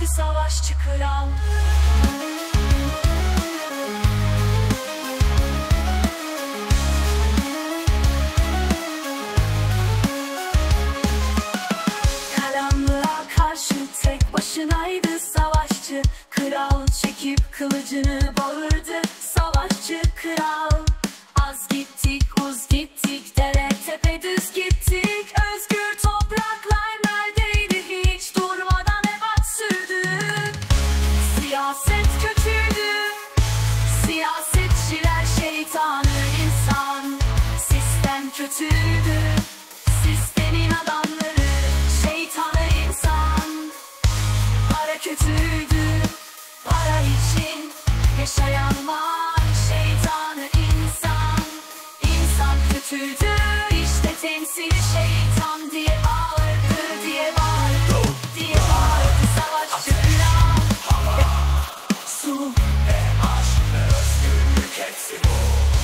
haydi savaşçı kral. Karanlığa karşı tek başınaydı savaşçı kral. Çekip kılıcını bağırdı savaşçı kral. Az gittik uz gittik, dere tepe düz gittik. Özgür topraklar neredeydi, hiç durmadan ebat sürdük. Siyaset kötüydü, siyasetçiler şeytanı insan. Sistem kötüydü, sistemin adamları şeytanı insan. Para kötüydü, para için yaşayan var şeytanı insan. İnsan kötüydü, işte temsil şeytan diye bağırdı, diye bağırdı, diye bağırdı savaşçı kral. Su ve aşk ve özgürlük hepsi bu.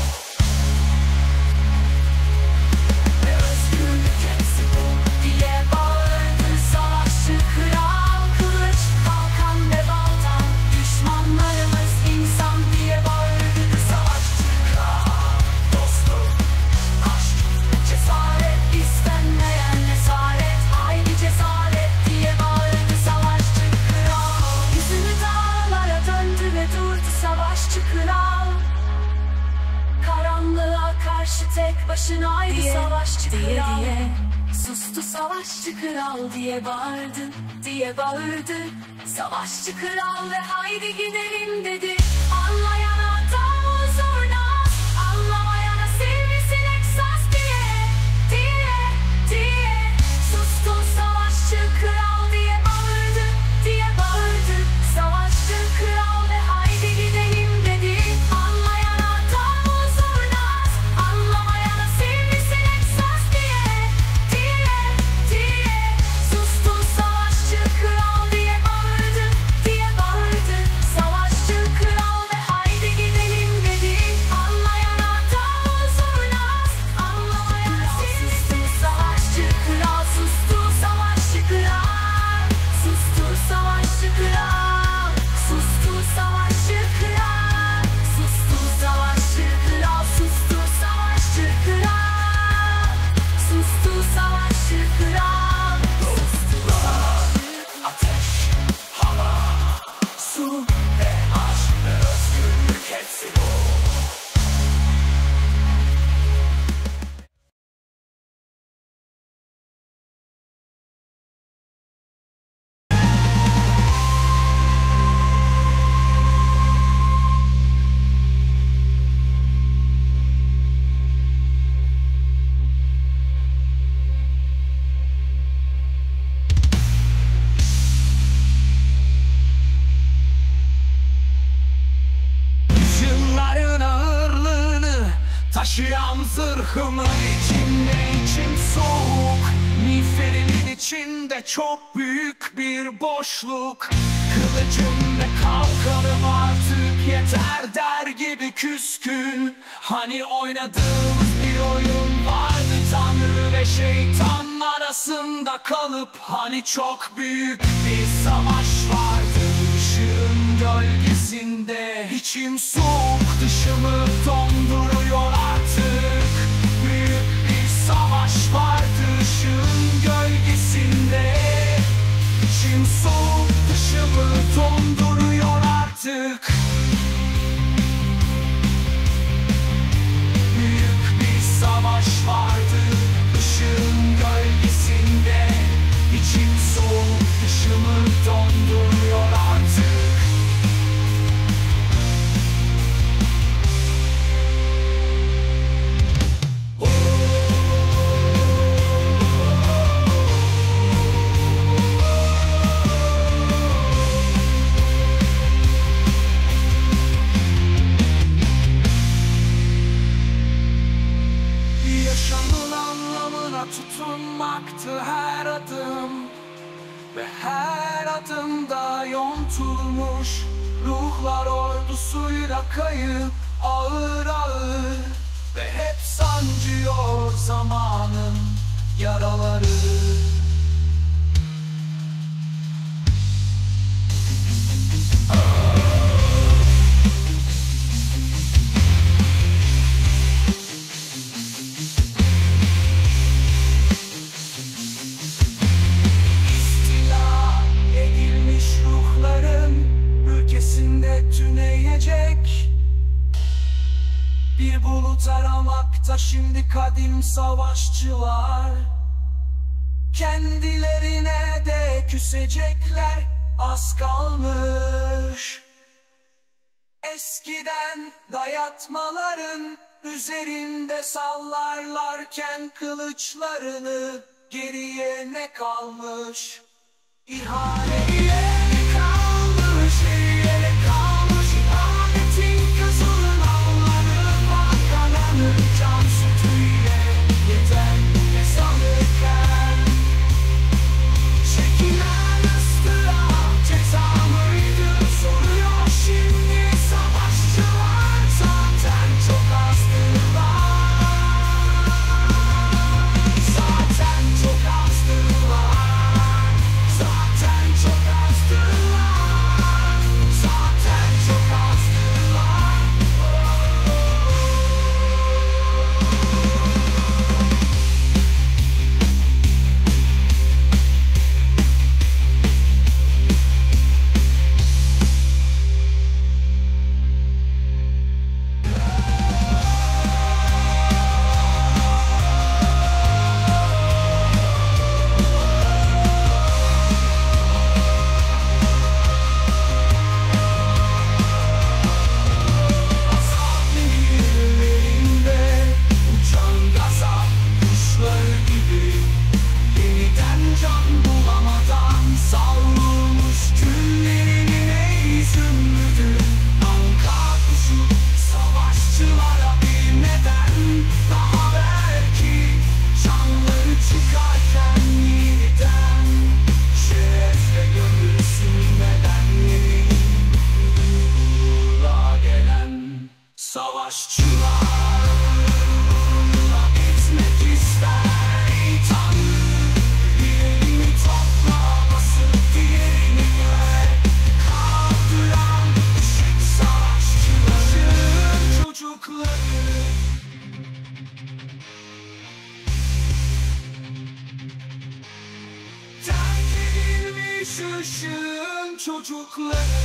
Ve özgürlük hepsi bu diye bağırdı savaşçı kral. Kılıç, kalkan ve balta, düşmanlarımız insan diye bağırdı savaşçı kral. Dostluk, aşk, cesaret, istenmeyen esaret, haydi cesaret diye bağırdı savaşçı kral. Yüzünü dağlara döndü ve durdu savaşçı kral. Karanlığa karşı tek başınaydı diye, savaşçı kral diye. Sustu savaşçı kral diye bağırdı, diye bağırdı savaşçı kral ve haydi gidelim dedi. Anlayana davul zurna, anlamayana sivrisinek saz diye, diye, diye. Sustu savaşçı kral diye bağırdı, diye bağırdı savaşçı kral ve haydi gidelim dedi. Anlayana davul zurna, anlamayana sivrisinek saz diye, diye, diye. Sustu savaşçı kral diye bağırdı, diye bağırdı savaşçı kral ve haydi gidelim dedi. Anlayana davul zurna, anlamayana sivrisinek savaşçı kral. Sustu savaşçı kral, sustu savaşçı kral, sustu savaşçı kral, sustu savaşçı kral, sustu savaşçı kral, sustu savaşçı kral. Ateş, hava, su ve aşk ve özgürlük hepsi bu. Yılların ağırlığını taşıyan zırhımın içinde içim soğuk. Miğferimin içinde çok büyük bir boşluk. Kılıcım ve kalkanım artık yeter der gibi küskün. Hani oynadığımız bir oyun vardı, Tanrı ve şeytan arasında kalıp. Hani çok büyük bir savaş vardı, ışığın gölgesinde. İçim soğuk, dışımı donduruyor artık. Büyük bir savaş vardı ışığın gölgesinde. İçim soğuk, dışımı donduruyor artık. Büyük bir savaş vardı ışığın gölgesinde. İçim soğuk, dışımı donduruyor artık. Yaşamın anlamına tutunmaktı her adım. Ve her adımda yontulmuş ruhlar ordusuyla kayıp ağır ağır. Ve hep sancıyor zamanın yaraları. bir bulut aramakta şimdi kadim savaşçılar. Kendilerine de küsecekler, az kalmış. Eskiden dayatmaların üzerinde sallarlarken kılıçlarını, geriye ne kalmış? İhaneye ne kalmış, geriye ne kalmış? İhanetin kızıl nalları var, kananın can sütüyle yeter nefes alırken. Çekilen ıstırap ceza mıydı soruyor şimdi savaşçılar. Zaten çok azdılar, zaten çok azdılar, zaten çok azdılar, zaten çok azdılar. Azap nehirlerinde uçan gazap kuşları gibi yeniden can bulamadan savrulmuş küllerinin ey zümrüdü anka kuşu. Savaşçılara bir neden daha belki, canları çıkarken yeniden şerefle gömülsünmeden yeni uğurla gelen savaşçılar gitmek ister. Ey Tanrı, birini toprağa basıp diğerini göğe kaldıran ışık savaşçıların çocukları. Terk edilmiş ışığın çocukları.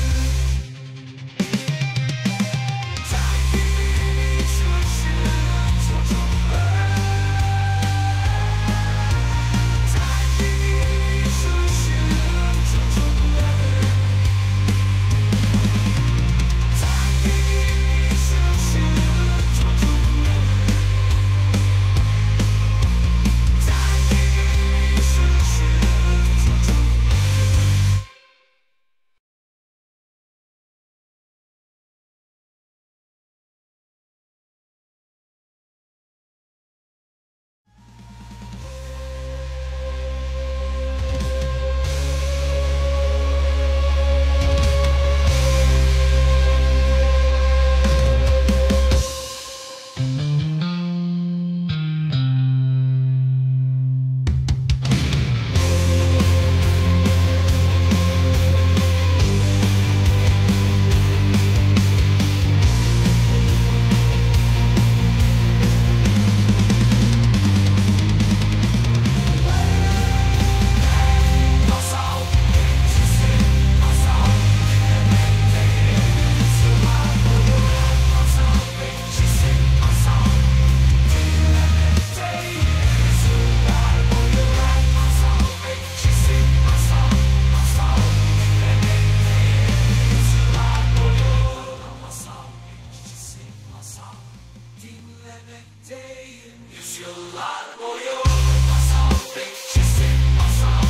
Terk edilmiş ışığın çocukları. Terk edilmiş ışığın çocukları. Terk edilmiş ışığın çocukları. Terk edilmiş ışığın çocukları. Masal bekçisi, masal dinlemekteyim yıllar boyu. Masal bekçisi, masal dinlemekteyim yıllar boyu. Masal bekçisi, masal dinlemekteyim yıllar boyu. Masal bekçisi, masal dinlemekteyim yüzyıllar boyu. Masal bekçisi, masal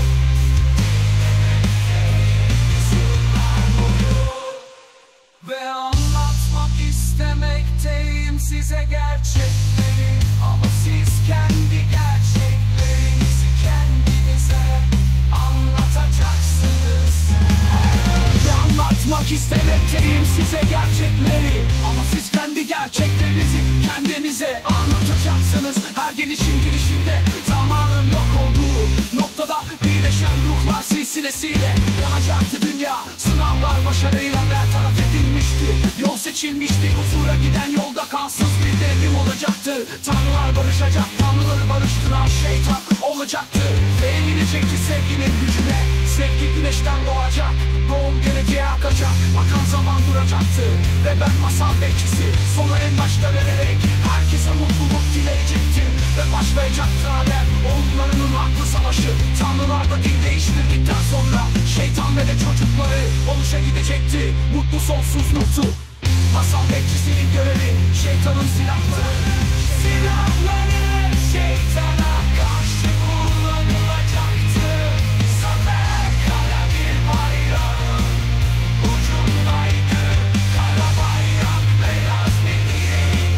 ve anlatmak istemekteyim size gerçekleri. Ama siz kendi gerçeklerinizi kendinize anlatacaksınız. Ve anlatmak istemekteyim size gerçekleri. Ama siz kendi gerçeklerinizi kendinize anlatacaksınız. Her gelişin girişinde zamanın yok olduğu noktada birleşen ruhlar silsilesiyle yanacaktı dünya. Sınavlar başarıyla bertaraf edilmişti. Yol seçilmişti, huzura giden yolda kansız bir devrim olacaktı. Tanrılar barışacak, tanrıları barıştıran şeytan olacaktı. Ve emilecekti sevginin gücüne. Sevgi güneşten doğacak, doğum geleceğe akacak. Akan zaman duracaktı ve ve ben masal bekçisi. Sonu en başta vererek herkese mutluluk dileyecektim. Ve başlayacaktı alem onların aklı savaşı. Tanrılar da din değiştirdikten sonra şeytan ve de çocukları oluşa gidecekti. Mutlu sonsuz mutlu. Masal bekçisinin görevi şeytanın silahları. Silahları şeytana karşı kullanılacaktı. Zafer kara bir bayrağın ucundaydı. Kara bayrak beyaz bir direğin.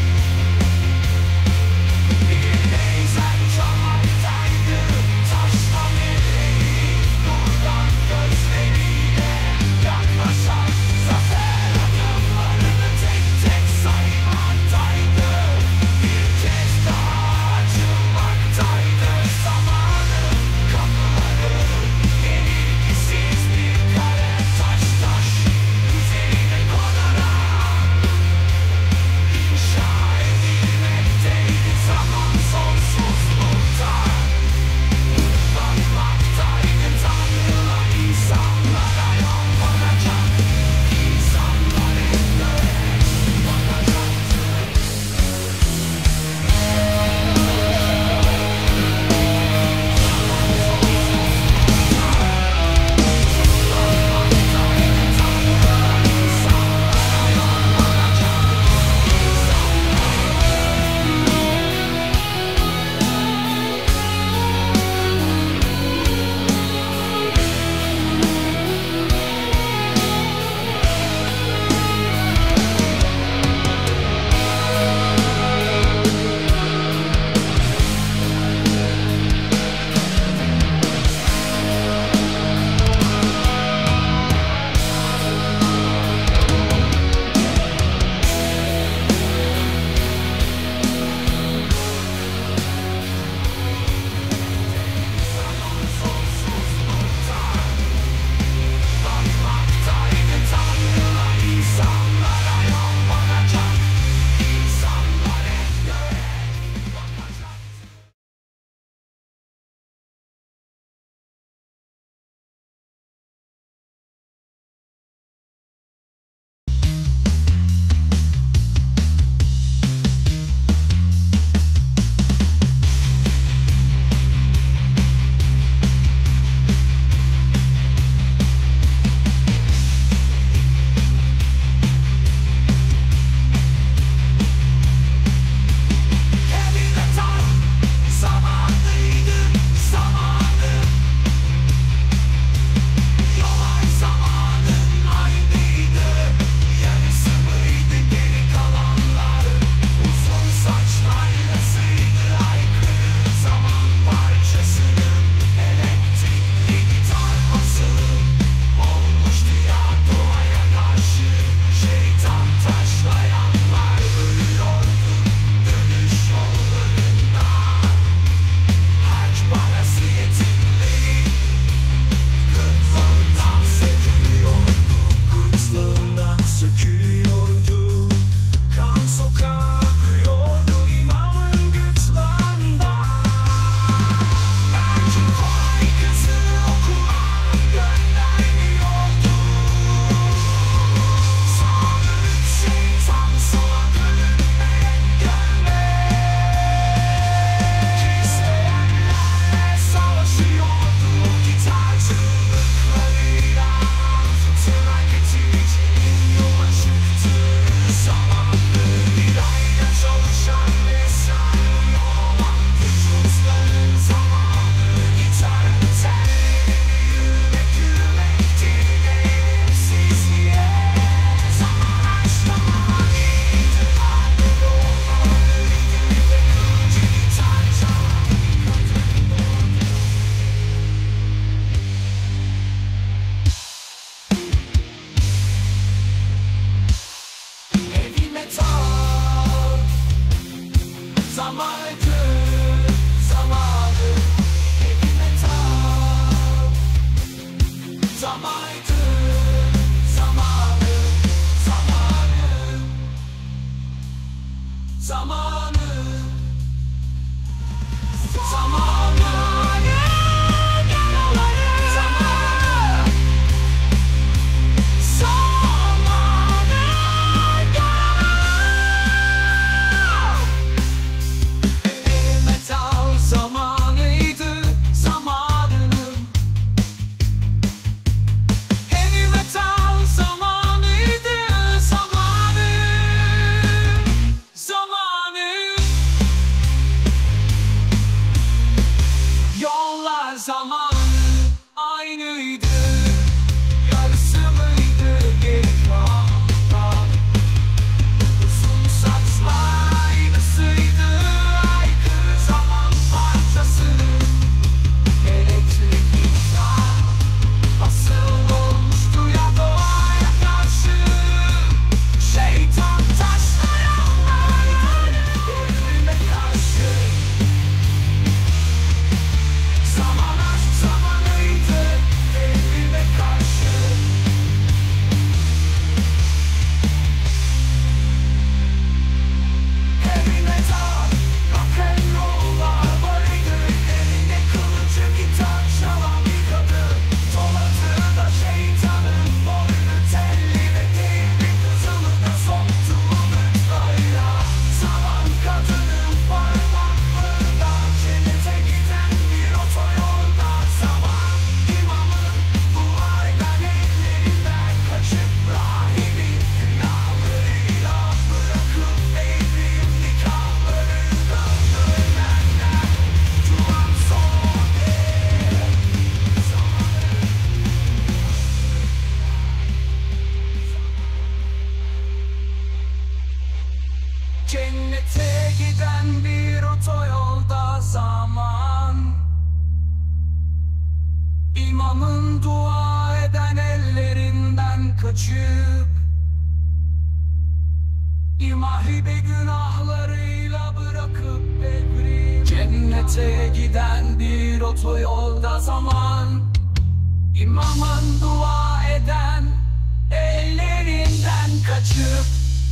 Bir neyzen çamaktaydı. Taştan elleri, nurdan gözleriyle yaklaşan zafer adımlarını tek tek saymaktaydı. Bir kez daha açılmaktaydı. Cennete giden bir otoyolda zaman, İmamın dua eden ellerinden kaçıp İmahibe günahlarıyla bırakıp devri. Cennete giden bir otoyolda zaman, İmamın dua eden ellerinden kaçıp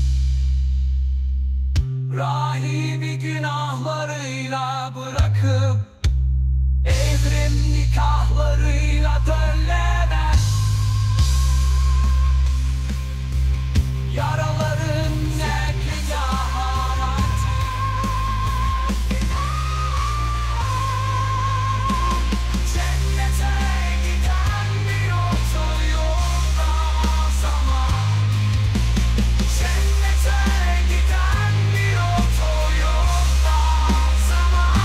rahibi günahlarıyla bırakıp evrim nikahlarıyla dönlenen yaraların ne kıyamet. Cennete giden bir otoyolda zaman, cennete giden bir otoyolda zaman.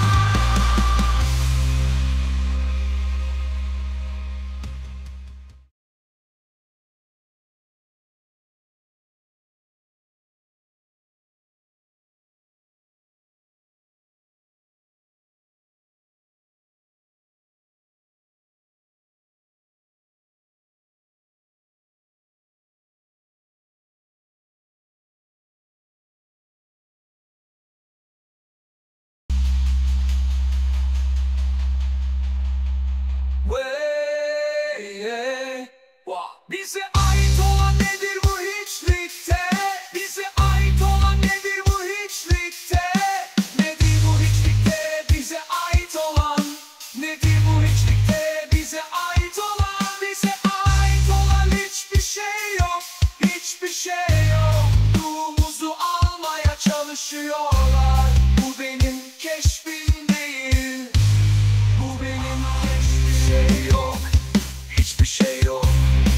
Bize ait olan nedir bu hiçlikte? Bize ait olan nedir bu hiçlikte? Nedir bu hiçlikte bize ait olan? Nedir bu hiçlikte bize ait olan? Bize ait olan hiçbir şey yok, hiçbir şey yok. Ruhumuzu almaya çalışıyorlar. Bu benim keşfim değil. Bu benim hiçbir şey yok, hiçbir şey yok.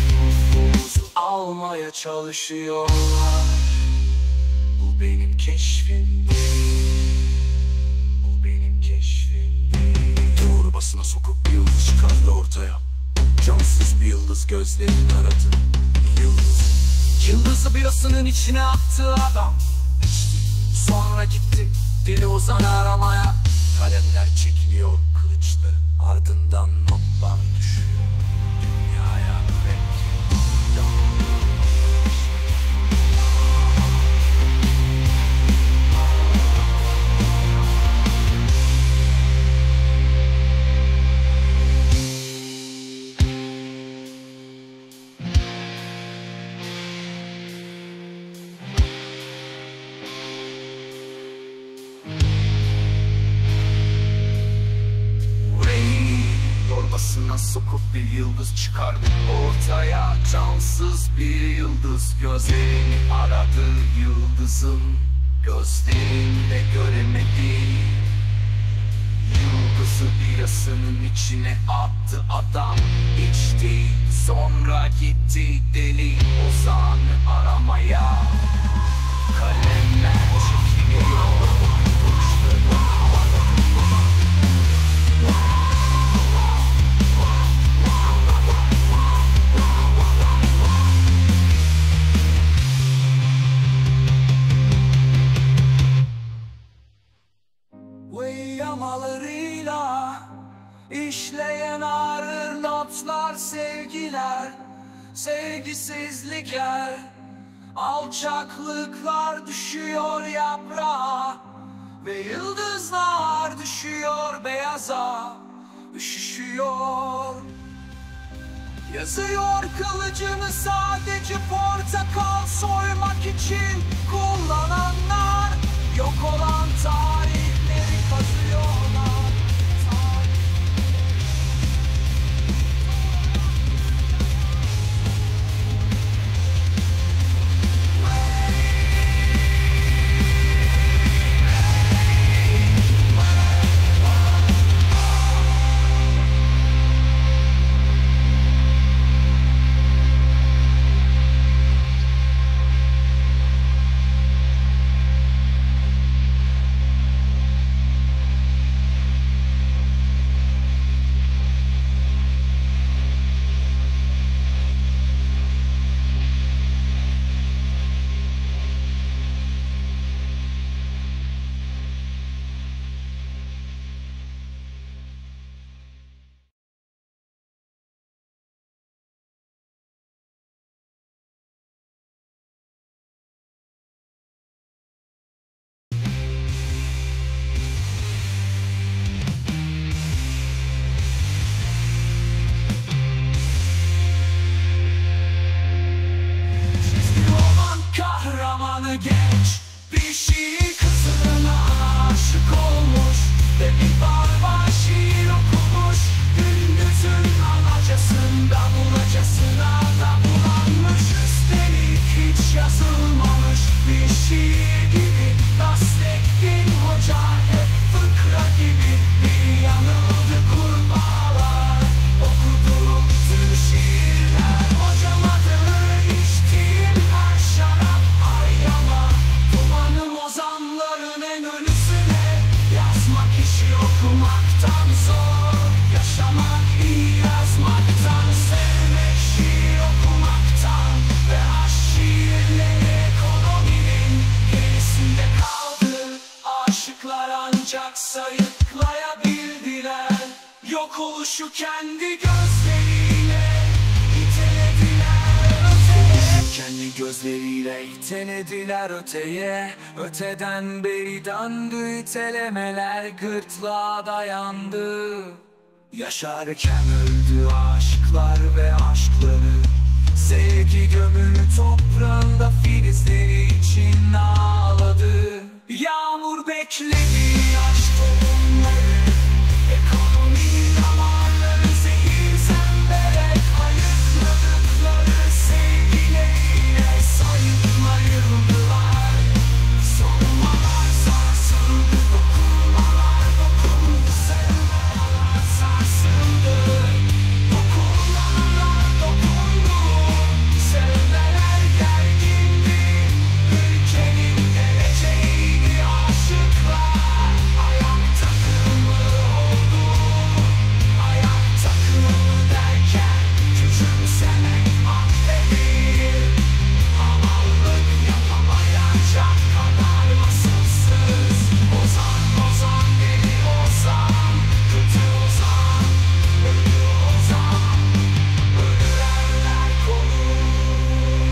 Almaya çalışıyorlar. Bu benim keşfim değil. Bu benim keşfim değil. Doğru basına sokup bir yıldız çıkardı ortaya. Cansız bir yıldız gözlerini aradı. Yıldız. Yıldızı birasının içine attı adam. Sonra gitti dili ozan aramaya. Kalemler çekiliyor kılıçları. Ardından notlar düşüyor dünyaya. Torbasına sokup bir yıldız çıkardı ortaya. Cansız bir yıldız gözlerini aradı. Yıldızın gözlerinde göremedi. Yıldızı birasının içine attı adam. İçti sonra gitti deli ozanı aramaya. Kalemler çekiliyor kılıçları havada. Yamalarıyla işleyen ağır notlar, sevgiler, sevgisizlikler, alçaklıklar düşüyor yaprağa ve yıldızlar düşüyor beyaza, üşüşüyor. Yazıyor kılıcını sadece portakal soymak için kullananlar, yok olan tarihleri kazıyorlar. zamanı genç bir şiir kızına aşık olmuş ve bir barbar şiir okumuş. Gündüzün alacasında bulacasına da bulanmış. Üstelik hiç yazılmamış bir şiir gibi. Nasrettin Hoca hep fıkra gibi. Bir yanıldı kurbağalar okuduğum tüm şiirler. Hocam adını içtiğim her şarap ayyama. Dumanım ozanların en ölüsüne. Yazmak işi okumaktan zor. Yaşamak iyi yazmaktan. Sevmek şiir okumaktan. Ve aşk şiirleri ekonominin gerisinde kaldı. Aşıklar ancak sayıklayabildiler. Yok oluşu kendi gözleriyle itelediler öteye. Kendi gözleriyle itelediler öteye. Öteden beri döndü itelemeler, gırtlağa dayandı. Yaşarken öldü aşklar ve aşkları. Sevgi gömülü toprağında filizleri için ağladı. Yağmur bekledi aşk tohumları. Ekonominin damarları zehir zemberek. Ayıkladıkları sevgileriyle sayıklayıldılar. Sormalar sarsıldı, dokunmalar dokundu. Sevmeler sarsıldı, dokunmalar dokundu. Sevmeler gergindi, ülkenin geleceğiydi. Aşıklar ayak takımı oldu. Ayak takımı derken küçümsemek affedilir. Hamallık yapamayacak kadar vasıfsız. Ozan ozan deli ozan, kötü ozan, ölü ozan, ölülerler konur.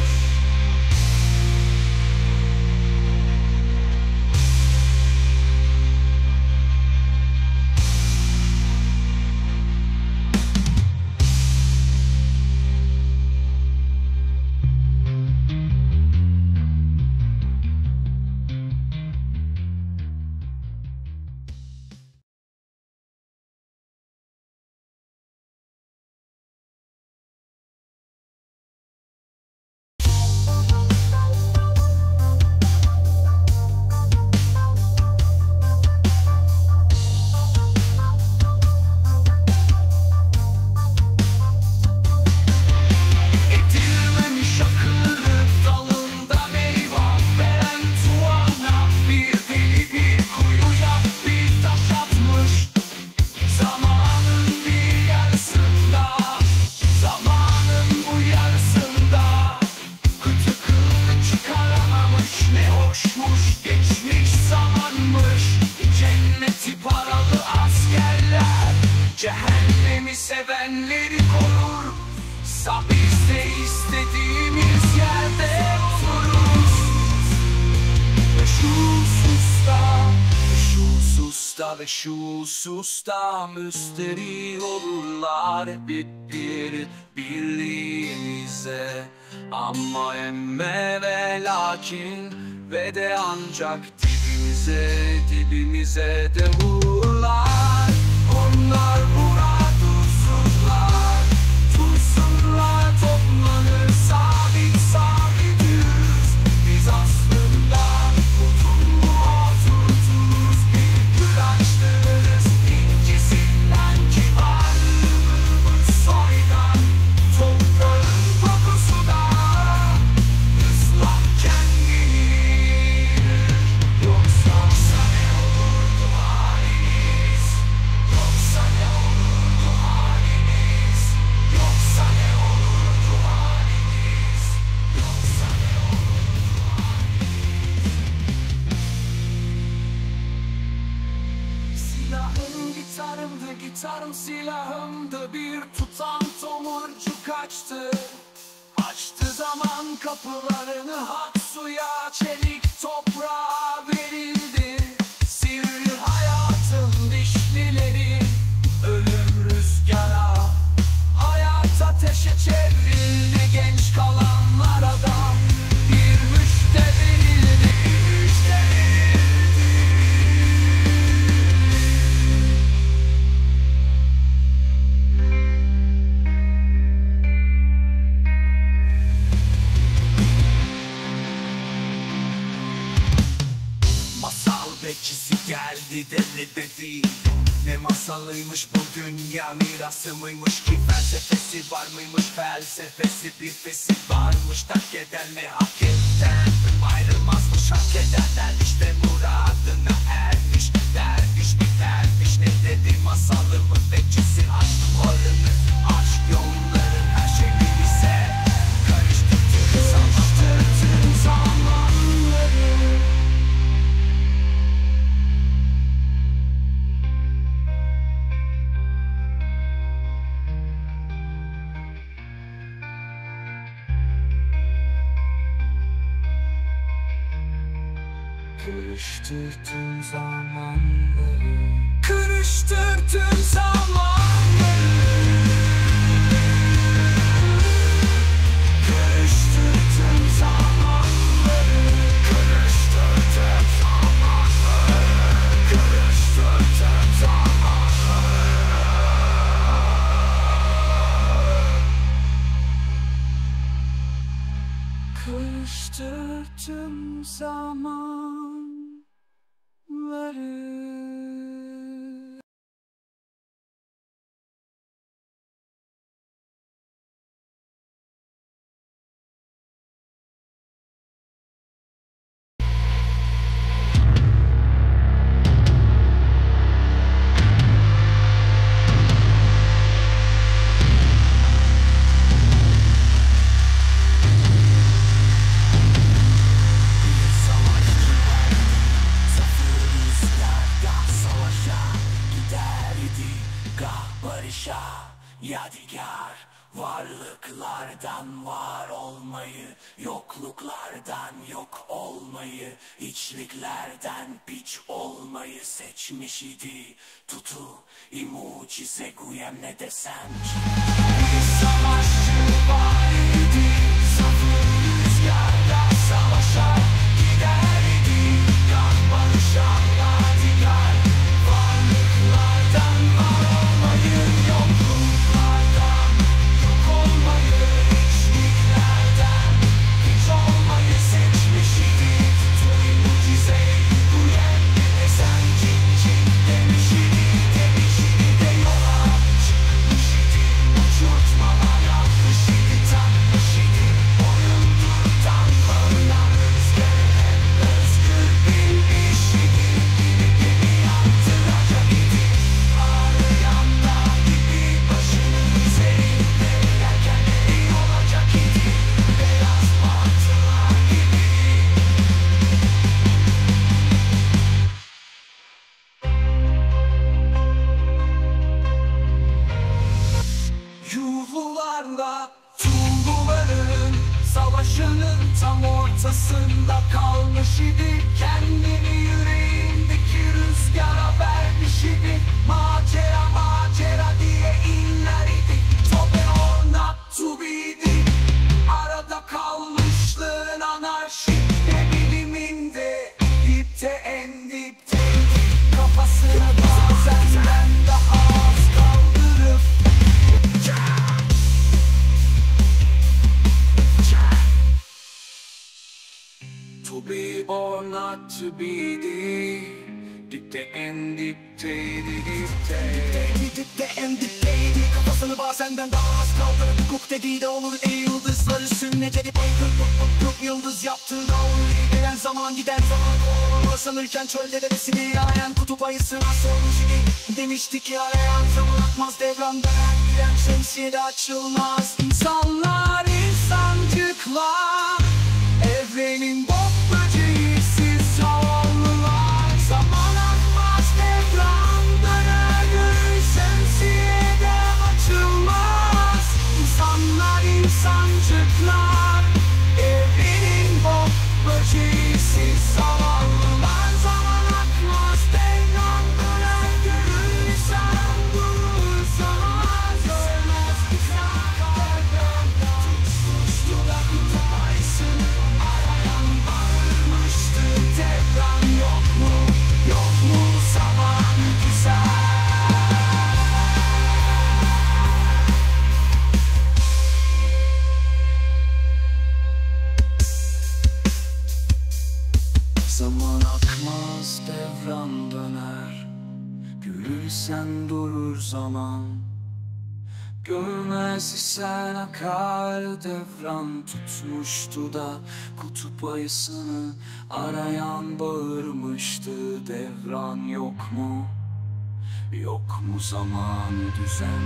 Ekilmemiş akıllı dalında meyvan veren tuana. Bir deli bir kuyuya bir taş atmış. Zamanın bir yarısında, zamanın bu yarısında. Kıtı kıllı çıkaramamış, ne hoşmuş geçmiş zamanmış. Cenneti paralı askerler, cehennemi sevenleri korur. Biz de istediğimiz yerde otururuz. Ve şu hususta, ve şu hususta müsterih olurlar hep birliğimize. Ama emme ve lakin ve de ancak dibimize de vururlar. Onlar burada dursunlar, dursunlar, toplanır sabit sabitiz. Biz aslında kutun muhatırız, bir güraçtırırız. İncisinden kibarlığımız soydan, toprağın kokusu da ıslakken gelir. Yoksa ne olurdu halimiz? Yoksa ne olurdu halimiz? Yoksa ne olurdu halimiz? Yoksa ne olurdu halimiz? Silahım gitarımdı, gitarım silahımdı. Bir tutam tomurcuk kaçtı. Açtı zaman kapılarını, hak suya, çelik toprağa verildi. Sivri hayatın dişlileri, ölüm rüzgara, hayat ateşe çevrildi. Genç kalanlara da bir müjde verildi. bekçisi geldi deli dedi. Ne masalıymış bu dünya, mirası mıymış ki felsefesi var mıymış, felsefesi bir fesi varmış. Terk eden ve hak eden ayrılmazmış, hak edenler işte muradına ermiş. Derviş bir derviş ne dedi, masalımın bekçisi aşk duvarını, aşk yolları, her şey bize karıştırdı, savaştırdı zamanları. Karıştırdın zamanları, karıştırdın zamanları, karıştırdın zamanları, karıştırdın zamanları, karıştırdın zamanları. Karıştırdım zamanları. Yadigar, varlıklardan var olmayı, yokluklardan yok olmayı, hiçliklerden piç olmayı seçmiş idi. Tutu, mucize guyem ne desem ki. Bir savaşçı var idi, safı rüzgarda savaşa gider idi. Kan barışa yadigar, varlıklardan var olmayı, yokluklardan yok olmayı, hiçliklerden hiç olmayı seçmiş idi. Tutu mucize guyem ne desem ki. Demiş idi de yola çıkmış idi. Uçurtmalar yapmış idi, takmış idi. Oyundur tanklarından rüzgar hem özgür bilmiş idi. Gemi yattıracak idi, arayan dağ gibi başının üzerinde. Yelkenleri olacak idi, beyaz martılar gibi. Yuhlularla Tuğluların savaşının tam ortasında kalmış idi. Kendini yüreğindeki rüzgara vermiş idi. Macera macera diye inler idi. Tobe orna tubidi, arada kalmışlığın anarşik de biliminde. Dipte en dipteydi, kafasını bazenden daha az kaldırıp to be or not to be dipte en dipteydi, dipte en dipteydi. Kafasını bazenden daha az kaldırıp hukuk dediği de olur. Yıldızları sünnete gidip yıldız yaptığı da olur. Gelen zaman giden zaman olur. Sanırken çölde devesini arayan kutup ayısına sormuş idi. Demişti ki arayan zaman akmaz, devran dönen giren şemsiyede açılmaz. İnsanlar insancıklar, evrenin bok böceğisiz zavallılar. Zaman akmaz, devran döner, gönül şemsiyede açılmaz. İnsanlar insancıklar, evrenin bok böceğisiz zavallılar. Zaman akmaz, devran döner, gönül insan durur sana. Görmez insan kalben, tutmuştular kutup ayısı. Zaman akmaz, devran döner. Gülürsen durur zaman. Görmez isen akar devran. Tutmuştu da kutup ayısını arayan bağırmıştı devran. Yok mu, yok mu zaman düzen?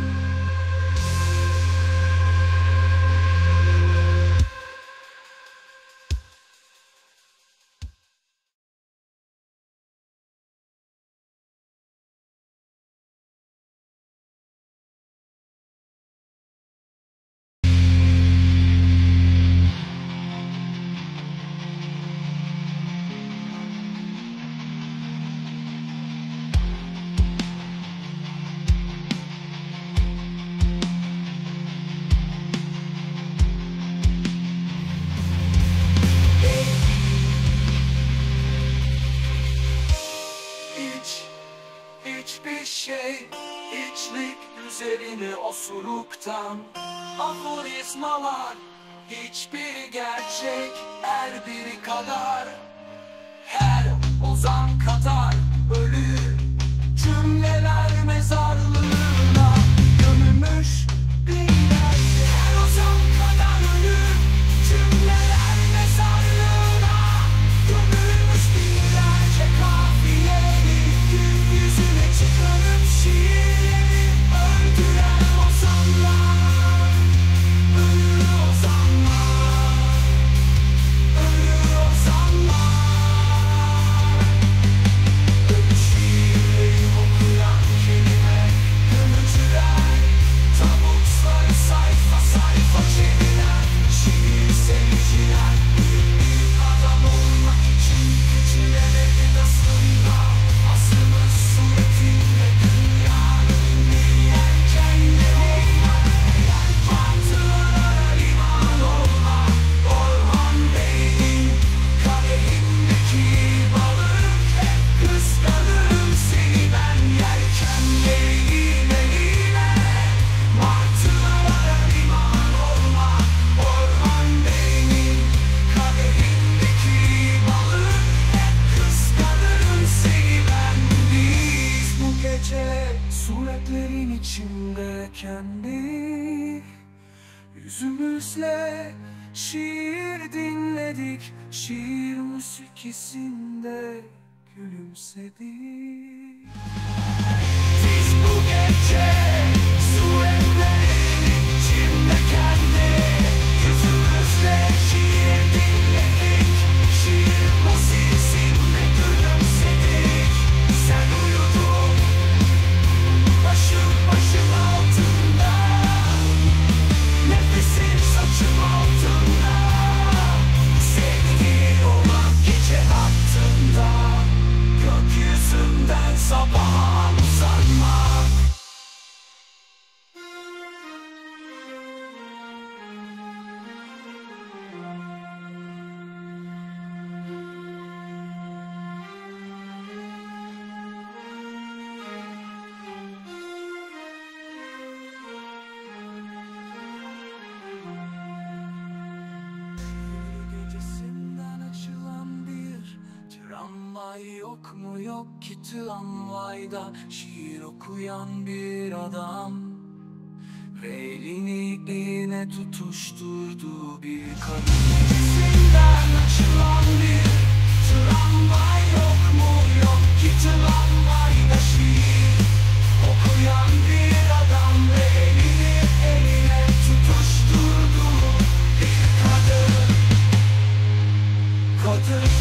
Hiçbir şey, hiçlik üzerine osuruktan aforizmalar, hiçbir gerçek her biri kadar. Her ozan kadar ölü cümleler mezarlığına gömülmüş binlerce. Her ozan kadar ölü cümleler mezarlığına gömülmüş binlerce kafiyeli. Gün yüzüne çıkarıp şiirleri öldüren ozanlar. Ölü ozanlar, ölü ozanlar. Ölü şiirleri okuyan kelime gömücüler. Tabutları sayfa sayfa çeviren şiir seviciler. Büyük adam olmak için küçülemedi aslında. Asımız suretinde dünyanın bir yelkenle olmak. Batılara liman olmak. Orhan Bey'in kadehindeki balık. Hep kıskanırım seni ben yelkenleriyle yine. Martılara liman olmak. Orhan Bey'in kadehindeki balık. Hep kıskanırım seni ben. Biz bu gece suretlerin içinde kendi yüzümüzle şiir dinledik. Şiir musikisinde gülümsedik. Biz bu gece suretlerin içinde kendi yüzümüzle şiir dinledik. Şiir musikisinde gülümsedik. Sen uyudun başım altında. Nefesin saçım altında. Sevgi olan gece hattında. Gökyüzünden sabaha uzanmak. Gecesinden açılan bir tramvay yok mu, yok ki tramvayda şiir okuyan bir adam. Elini iğne tutuşturduğu bir kadın. Gecesinden açılan bir tramvay yok mu, yok ki tramvayda şiir okuyan bir adam. Elini eline tutuşturduğu bir kadın. Kadın.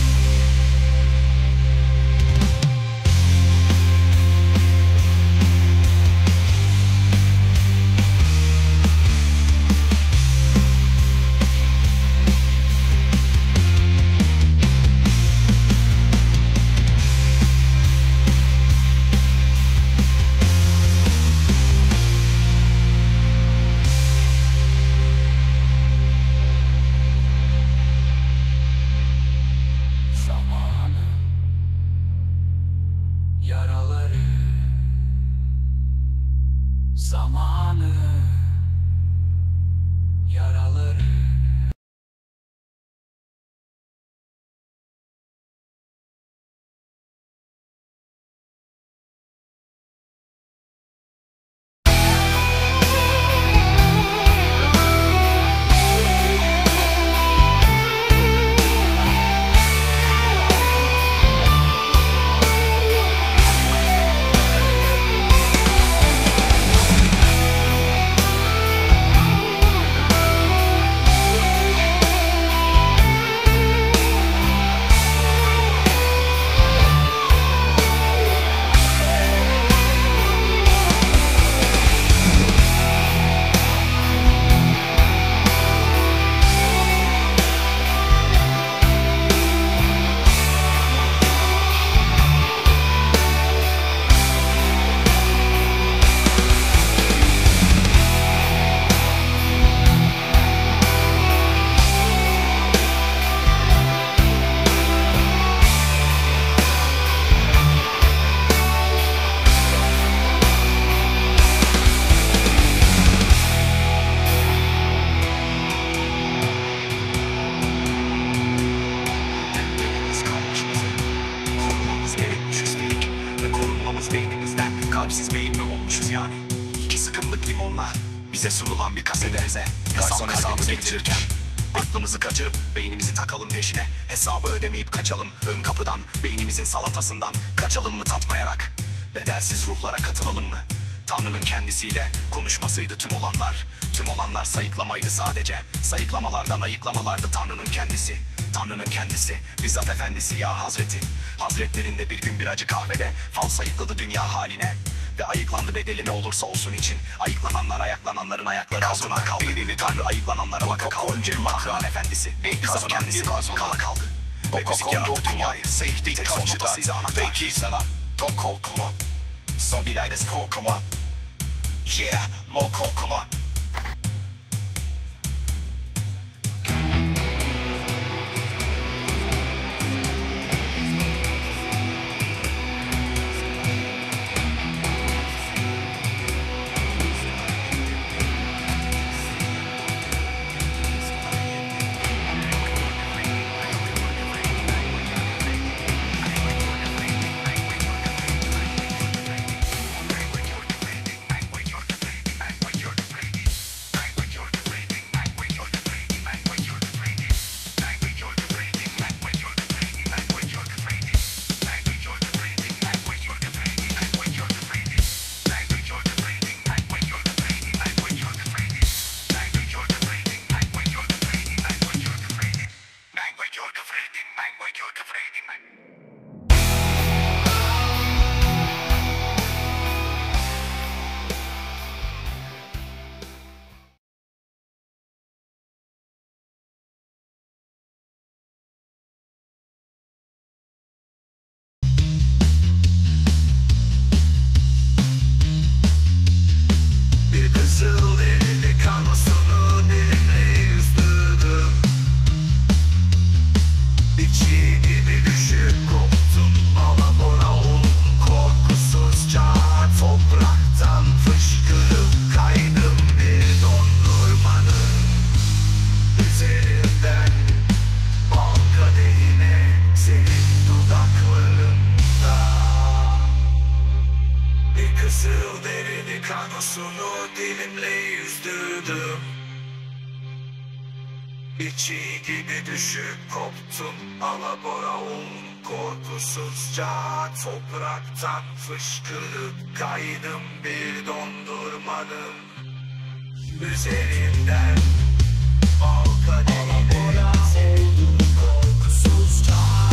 kalpsiz beyinli olmuşuz yani. İki sıkımlık limonla bize sunulan bir kasede garson hesabı getirirken aklımızı kaçırıp beynimizi takalım peşine. Hesabı ödemeyip kaçalım ön kapıdan, beynimizin salatasından kaçalım mı tatmayarak? Bedelsiz ruhlara katılalım mı? Tanrı'nın kendisiyle konuşmasıydı tüm olanlar. Tüm olanlar sayıklamaydı sadece. Sayıklamalardan ayıklamalardı Tanrı'nın kendisi. Tanrı'nın kendisi, bizzat efendisi ya Hazreti. Hazretlerinde bir gün bir acı kahvede fal sayıkladı dünya haline. Ve ayıklandı bedeli ne olursa olsun için. Ayıklananlar ayaklananların ayakları altına kaldı. Tanrı ayıklananlara baka kaldı. Tanrı'nın efendisi, bizzat kendisi kala kaldı. Ve müzik yarattı dünyayı. Seyirdi tek son notasıydı anahtar. Peki sana, don't korkma. Son bir ayda korkma. Yeah, more korkma. Dilimle yüzdürdüm. Bir çiğ gibi düşüp koptum. Alabora un korkusuzca topraktan fışkırıp kaydım bir dondurmanın üzerinden. Alabora oldum korkusuzca.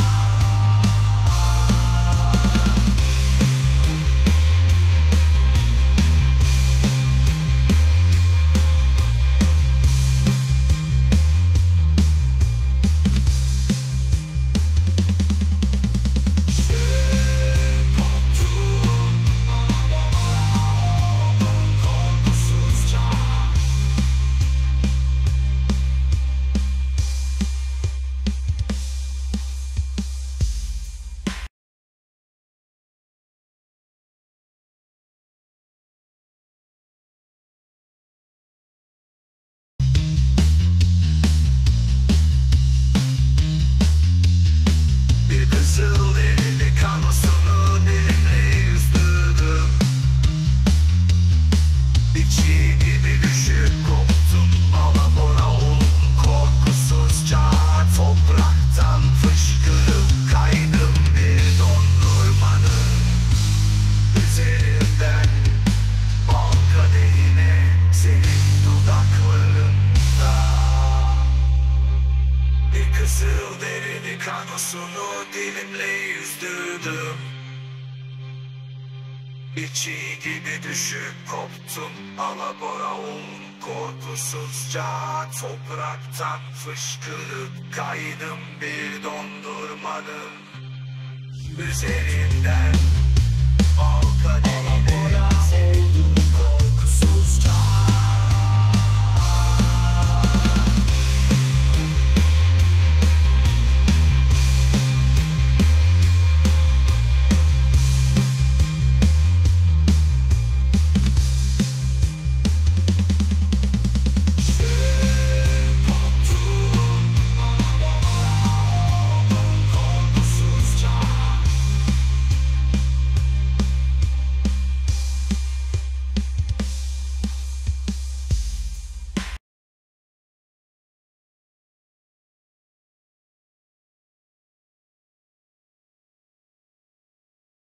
Kanosunu dilimle yüzdürdüm. Bir çiğ gibi düşüp koptum. Alabora un korkusuzca topraktan fışkırıp kaydım bir dondurmanın üzerinden. Al kaderine.